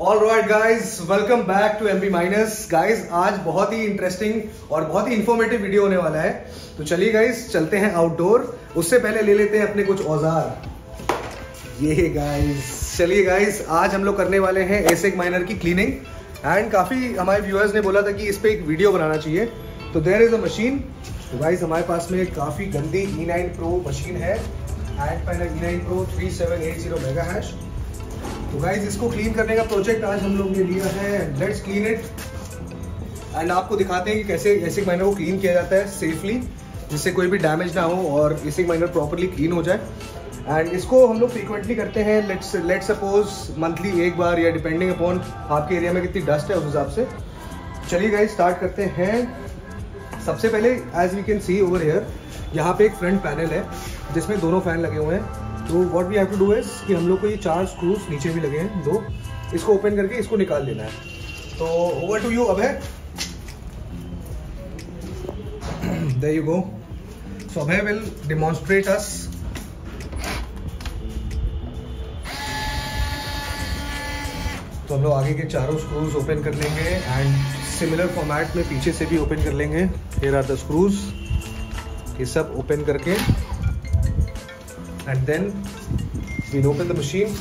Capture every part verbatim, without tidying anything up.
All right guys, welcome back to MB minus. Guys आज बहुत ही interesting और बहुत ही इंफॉर्मेटिव वीडियो होने वाला है। तो चलिए गाइज चलते हैं आउटडोर। उससे पहले ले लेते हैं अपने कुछ औजार। ये गाइज चलिए गाइज आज हम लोग करने वाले हैं एसिक माइनर की क्लीनिंग। एंड काफी हमारे व्यूअर्स ने बोला था कि इस पे एक वीडियो बनाना चाहिए। तो देयर इज अ मशीन। तो गाइज हमारे पास में काफी गंदी ई नाइन प्रो मशीन है। And panel E nine pro three seven eight zero mega hash. तो गाइज इसको क्लीन करने का प्रोजेक्ट आज हम लोग ने लिया है। लेट्स क्लीन इट एंड आपको दिखाते हैं कि कैसे एसिक माइनर को क्लीन किया जाता है सेफली, जिससे कोई भी डैमेज ना हो और एसिक माइनर प्रॉपर्ली क्लीन हो जाए। एंड इसको हम लोग फ्रीक्वेंटली करते हैं। लेट्स लेट्स सपोज मंथली एक बार, या डिपेंडिंग अपॉन आपके एरिया में कितनी डस्ट है उस हिसाब से। चलिए गाइज स्टार्ट करते हैं। सबसे पहले as we can see over here, यहाँ पे एक फ्रंट पैनल है जिसमें दोनों फैन लगे हुए हैं। तो what we have to do is कि हम लोग को ये चार स्क्रूज नीचे भी लगे हैं दो, इसको ओपन करके इसको निकाल लेना है। तो over to you Abhay. There you go. So Abhay will demonstrate us. तो हम लोग आगे के चारों स्क्रूज ओपन कर लेंगे एंड सिमिलर फॉर्मेट में पीछे से भी ओपन कर लेंगे। Here are the screws. ये सब ओपन करके and then we'll open the machine.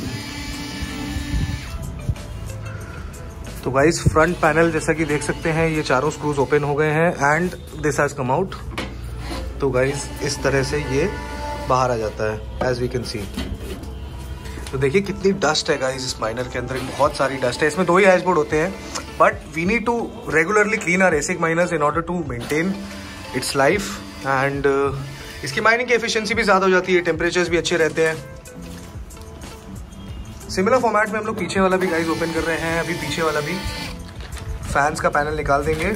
तो गाइस फ्रंट पैनल जैसा कि देख सकते हैं ये चारों स्क्रूज ओपन हो गए हैं and this has come out. तो गाइस इस तरह से ये बाहर आ जाता है एज वी कैन सी। तो देखिए कितनी डस्ट है गाइस इस माइनर के अंदर, बहुत सारी डस्ट है। इसमें दो ही हैशबोर्ड होते हैं but we need to regularly clean our ASIC miners in order to maintain its life. And इसकी माइनिंग की एफिशिएंसी भी ज़्यादा हो जाती है, टेम्परेचर्स भी अच्छे रहते हैं। सिमिलर फॉर्मेट में हम लोग पीछे वाला भी गाइस ओपन कर रहे हैं। अभी पीछे वाला भी फैंस का पैनल निकाल देंगे।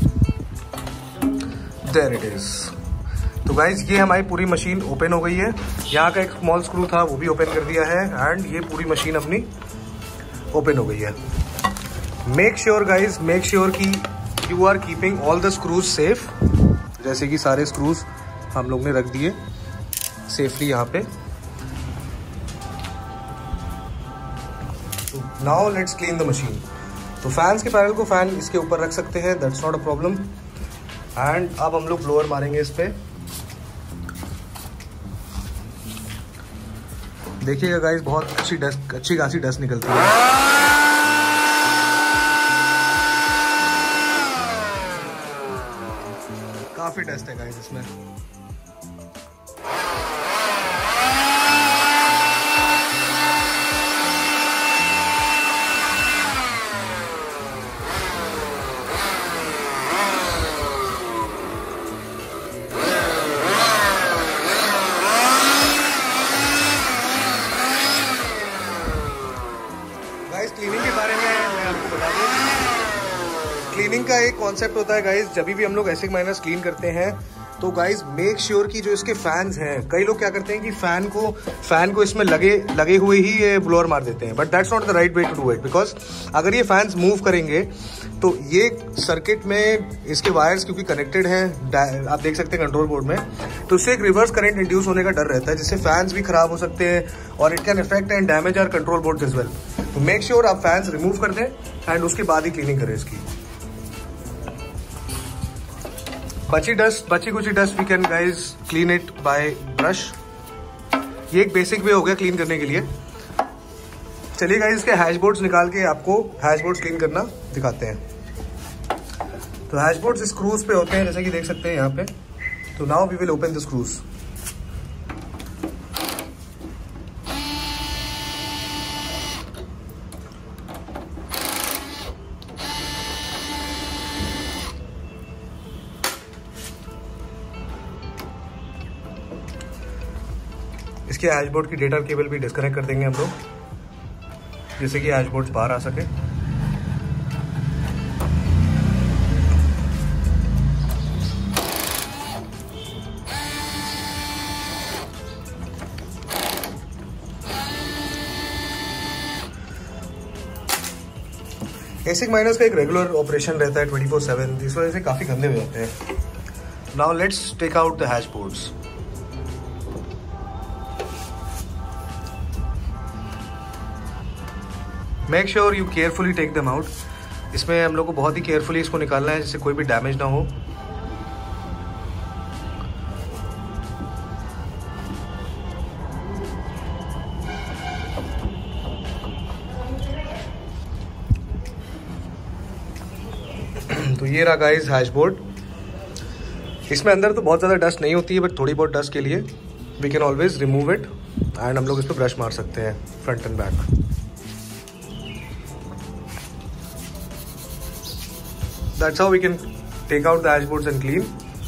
There it is. तो गाइस ये हमारी पूरी मशीन ओपन हो गई है। यहाँ का एक स्मॉल स्क्रू था वो भी ओपन कर दिया है एंड ये पूरी मशीन अपनी ओपन हो गई है। Make sure guys make sure कि you are keeping all the screws safe. जैसे कि सारे स्क्रूज हम लोग ने रख दिए सेफली यहाँ पे। Now let's clean the machine. तो फैंस के पैनल को फैन इसके ऊपर रख सकते हैं, that's not a problem. And अब हम लोग ब्लोअर मारेंगे इस पे। देखिएगा गाइस बहुत अच्छी डस्ट अच्छी खासी डस्ट निकलती है। काफी डस्ट है गाइस इसमें। गाइस क्लीनिंग के बारे में मैं आपको बता दूं, क्लीनिंग का एक कॉन्सेप्ट होता है गाइस। जब भी हम लोग एसिक माइनर्स क्लीन करते हैं तो गाइस मेक श्योर कि जो इसके फैंस हैं, कई लोग क्या करते हैं कि फैन को फैन को इसमें लगे लगे हुए ही ये ब्लोअर मार देते हैं, but that's not the right way to do it. Because अगर ये फैंस मूव करेंगे तो ये सर्किट में इसके वायर्स क्योंकि कनेक्टेड हैं, आप देख सकते हैं कंट्रोल बोर्ड में, तो इससे एक रिवर्स करंट इंड्यूस होने का डर रहता है, जिससे फैंस भी खराब हो सकते हैं और it can effect and damage our control board as well. तो मेक श्योर आप फैंस रिमूव कर दें एंड उसके बाद ही क्लीनिंग करें इसकी। बची डस्ट बची कुछ dust we can guys clean it by brush. ये एक बेसिक वे हो गया क्लीन करने के लिए। चलिए गाइज इसके हैशबोर्ड्स निकाल के आपको हैशबोर्ड्स क्लीन करना दिखाते हैं। तो हैशबोर्ड्स स्क्रूज पे होते हैं जैसे कि देख सकते हैं यहाँ पे। तो now we will open the screws. इसके हैशबोर्ड की डेटा केबल भी डिस्कनेक्ट कर देंगे हम लोग, जिससे कि हैशबोर्ड्स बाहर आ सके। एसिक माइनर्स का एक रेगुलर ऑपरेशन रहता है ट्वेंटी फोर सेवन, इस वजह से काफी गंदे हो जाते हैं। Now let's take out the hashboards. Make sure you carefully take them out. इसमें हम लोग को बहुत ही केयरफुली इसको निकालना है जिससे कोई भी डैमेज ना हो। तो ये रहा गाइस हैशबोर्ड। इसमें अंदर तो बहुत ज़्यादा डस्ट नहीं होती है, बट थोड़ी बहुत डस्ट के लिए we can always remove it and हम लोग इस पर ब्रश मार सकते हैं front and back. That's how we can take out the hashboards and clean.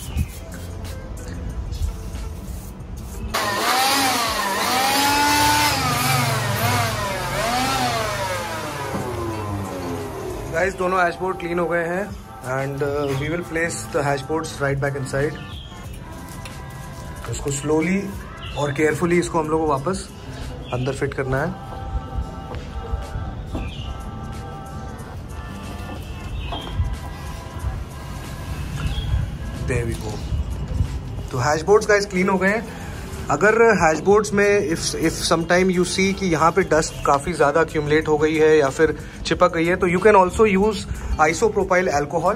Guys दोनों हैशबोर्ड क्लीन हो गए हैं and we will place the hashboards right back inside. इसको स्लोली और केयरफुली इसको हम लोग को वापस अंदर फिट करना है। There we go. तो हैशबोर्ड्स गाइस क्लीन हो गए हैं। अगर हैशबोर्ड्स में if if sometime you see कि यहाँ पे डस्ट काफ़ी ज़्यादा अक्यूमुलेट हो गई है या फिर चिपक गई है, तो you can also use isopropyl alcohol.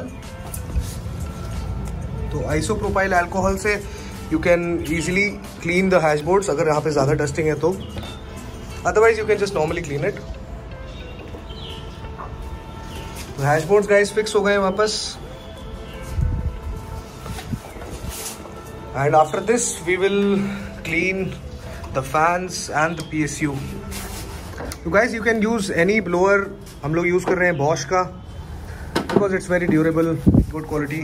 तो आइसोप्रोपाइल अल्कोहल से you can easily clean the hashboards अगर यहाँ पे ज़्यादा डस्टिंग है तो। Otherwise you can just normally clean it. तो हैशबोर्ड्स गाइस फिक्स हो गए हैं वापस। And after this we will clean the fans and the P S U. So guys you can use any blower। हम लोग use कर रहे हैं Bosch का because it's very durable, good quality।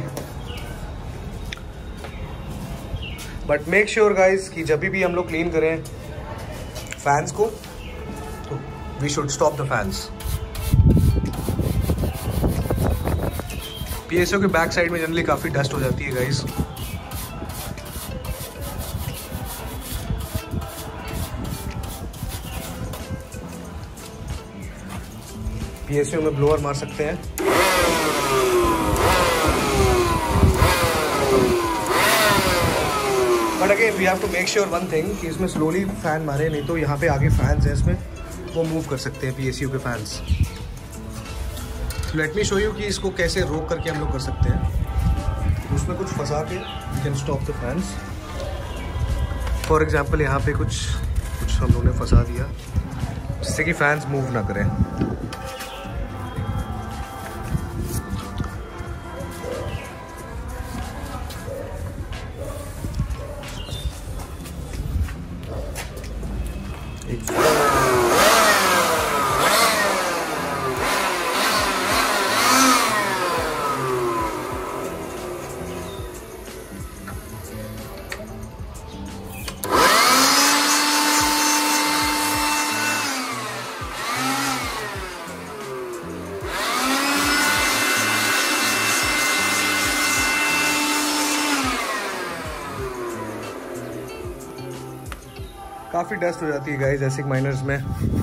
But make sure guys कि जब भी हम लोग क्लीन करें फैंस को तो we should stop the fans। P S U के बैक साइड में जनरली काफी डस्ट हो जाती है गाइस। P S U में ब्लोअर मार सकते हैं। But again we have to make sure one thing कि इसमें स्लोली फैन मारे, नहीं तो यहाँ पे आगे फैंस हैं इसमें वो मूव कर सकते हैं P S U के fans. Let me show you कि इसको कैसे रोक करके हम लोग कर सकते हैं। तो उसमें कुछ फंसा के you can stop the fans. For example यहाँ पे कुछ कुछ हम लोगों ने फंसा दिया जिससे कि फैंस मूव ना करें। काफ़ी डस्ट हो जाती है गाइस एसिक माइनर्स में।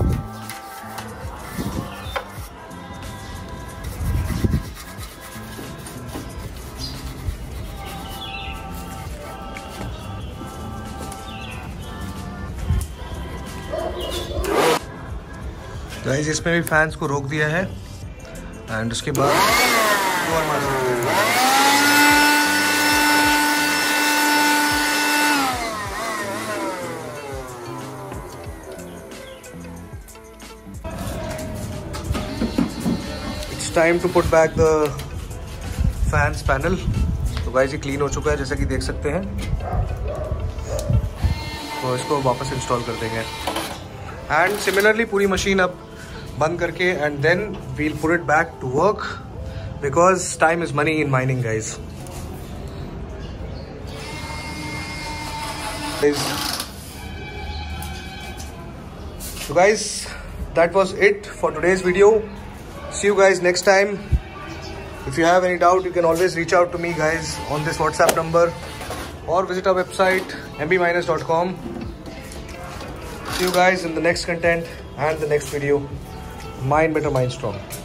गाइस इसमें भी फैंस को रोक दिया है एंड उसके बाद और मार सकते हैं। Time to put back the fans panel. तो गाइस ये क्लीन हो चुका है जैसा कि देख सकते हैं। तो इसको वापस इंस्टॉल कर देंगे एंड सिमिलरली पूरी मशीन अब बंद करके and then we'll put it back to work because time is money in mining guys. So guys, that was it for today's video. See you guys next time. If you have any doubt, you can always reach out to me guys on this WhatsApp number or visit our website m b miners dot com. See you guys in the next content and the next video. Mind better, mind strong.